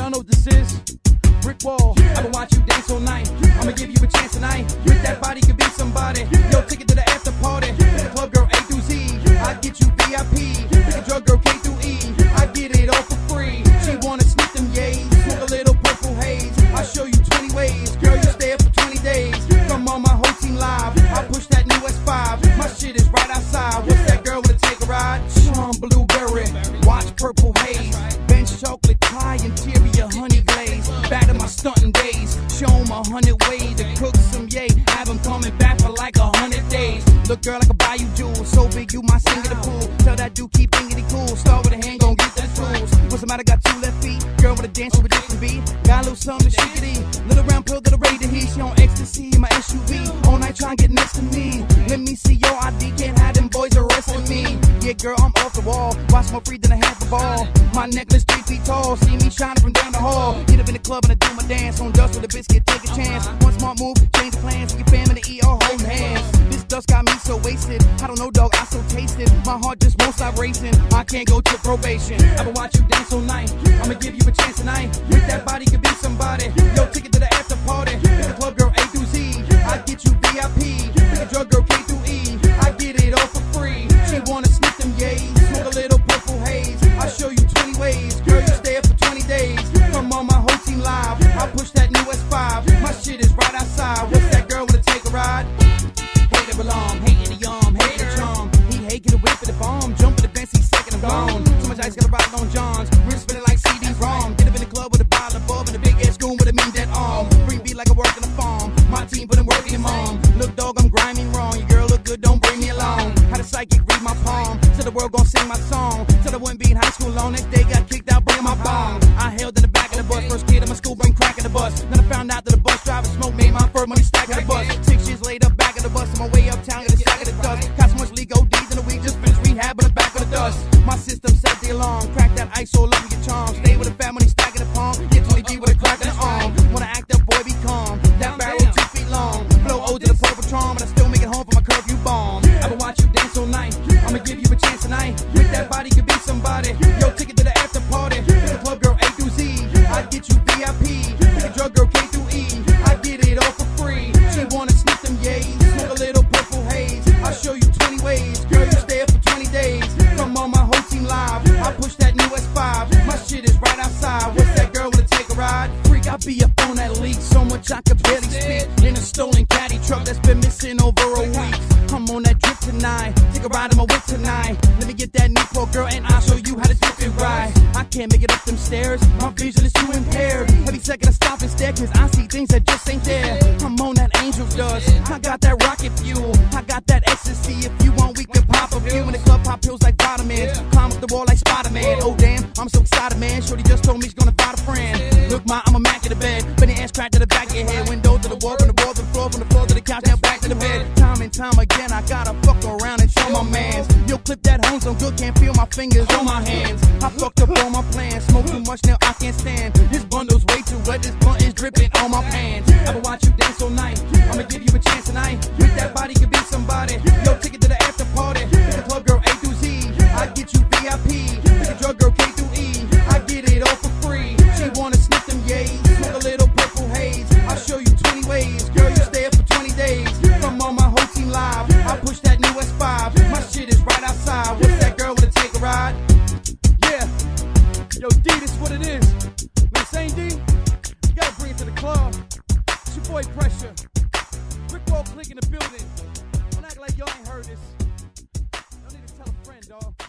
Y'all know what this is. ссrick-WaLL. I'ma watch you dance all night. I'ma give you a chance tonight. With that body could be somebody. Yo, ticket to the after party. Pick a club girl A through Z. I get you VIP. Pick a drug girl K through E. I get it all for free. She wanna sneak them yays. Smoke a little purple haze. I'll show you 20 ways. Girl, you stay up for 20 days. Come on, my whole team live. I push that new S5. My shit is right outside. What's that girl wanna take a ride? Sean Blueberry. Watch purple haze. Bench chocolate pie. Interior honey glaze. Back to my stunting days. Show 'em 100 ways to cook some yay. Have 'em coming back for like 100 days. Look, girl, I can buy you jewels. So big, you my sing in the pool. Tell that dude keep thinking he cool. Start with a hand, gon' get the tools. What's the matter? Got 2 left feet. Girl with a dance with a different beat. Got a little something she could eat. Little round pill that I ready to heat. She on ecstasy in my SUV. All night trying to get next to me. Let me see your ID. Can't have them boys arresting me. Yeah, girl, I'm off the wall. Watch more free than a half a ball. My necklace 3 feet tall. See me shining from down the hall. Get up in the club and I do my dance. On dust with a biscuit, take a chance. One smart move, change the plans. Your family to eat or hold hands. This dust got me so wasted. I don't know, dog, I so tasted. My heart just won't stop racing. I can't go to probation. I'ma watch you dance all night. I'ma give you a chance tonight. With that body could be somebody. Yo, ticket to the after party. Pick a club girl A through Z. I get you VIP. Pick a drug girl K through E. I get it all for free. She wanna sneak them yays. Smoke a little purple haze. I'll show you 20 ways. Girl, you stay up for 20 days. Come on, my whole team live. I push that new S5. My shit is right outside. What's that girl wanna take a ride? Hater alarm, hating the arm, hating the charm. He hate get a whip at the bomb. Jump in the Benz, he's second and gone. Too much ice, gotta ride on Johns. We're spinning like CD-ROM. Get up in the club with a bottle of bub and a big ass goon with a mean dead arm. Bring beat like I work in a farm. My team put in work in mom. Look, dog, I'm grinding wrong. Your girl look good, don't bring me along. Had a psychic read my palm. Said the world gon' sing my song. Said I wouldn't be in high school long. Next day got kicked out, bringing my bomb. I held in the back of the bus. First kid in my school, bring crack in the bus. Then I found out that the bus driver smoke made my first money stack in the bus. 6 years later, back in the bus. On my way uptown, got a stack of the dust. Got so much legal D's in a week, just finished rehab in the back of the dust. My system set the alarm. Crack that ice all over your charm. Stay with a fat money stack in the palm. Get 20 G with a crack in the arm. Wanna act up, boy, be calm. That barrel 2 feet long. Blow O to the purple charm, and I still make it home for my curfew bomb. I'ma watch you dance all night. I'ma give you a chance tonight. With that body could be somebody. Yo, ticket to the after party. Pick a club girl A through Z. I get you VIP. Pick a drug girl K through E. I get it all for free. She wanna sneak them yays. Smoke a little purple haze. I'll show you 20 ways. Girl, you stay up for 20 days. Come on, my whole team live. I push that new S5. My shit is right outside. What's that girl wanna take a ride? Freak, I be up on that leak. So much I could barely speak. In a stolen caddy truck that's been missing over a week. I'm on that drip tonight. Take a ride in my whip tonight. Let me get that Newport girl and I'll show you how to dip it right. I can't make it up them stairs. My vision is too impaired. Every second I stop and stare cause I see things that just ain't there. I'm on that angel dust. I got that rocket fuel. I got that ecstasy. If you want we can pop a few. In the club pop pills like vitamins. Climb up the wall like Spider-Man. Oh damn, I'm so excited man. Shorty just told me she's gonna find a friend. Look ma, I'm a Mac in the bed. Benny ass cracked to the back of your head. Window to the wall, from the wall to the floor, from the floor to the couch, now back to the bed. Time and time again I gotta fuck around and show my mans. Yo, clip that home so good, can't feel my fingers on my hands. I fucked up all my plans, smoke too much now I can't stand. This bundle's way too wet, this blunt is dripping on my pants. I'ma watch you dance all night, I'ma give you a chance tonight. With that body could be somebody. Yo, ticket to the after party. Pick a club girl A through Z. I get you VIP. Pick a drug girl K through E. I get it all for free. She wanna sniff them yays. Smoke a little purple haze. I'll show you 20 ways. Girl, you stay up for 20 days. Come on, my whole team live. I push that new S5. My shit is right outside. What's that girl wanna take a ride? Yeah. Yo, D, this is what it is. You know what I'm saying, D? You gotta bring it to the club. It's your boy Pressure. ссrick-WaLL click in the building. Don't act like y'all ain't heard this. Y'all need to tell a friend, dawg.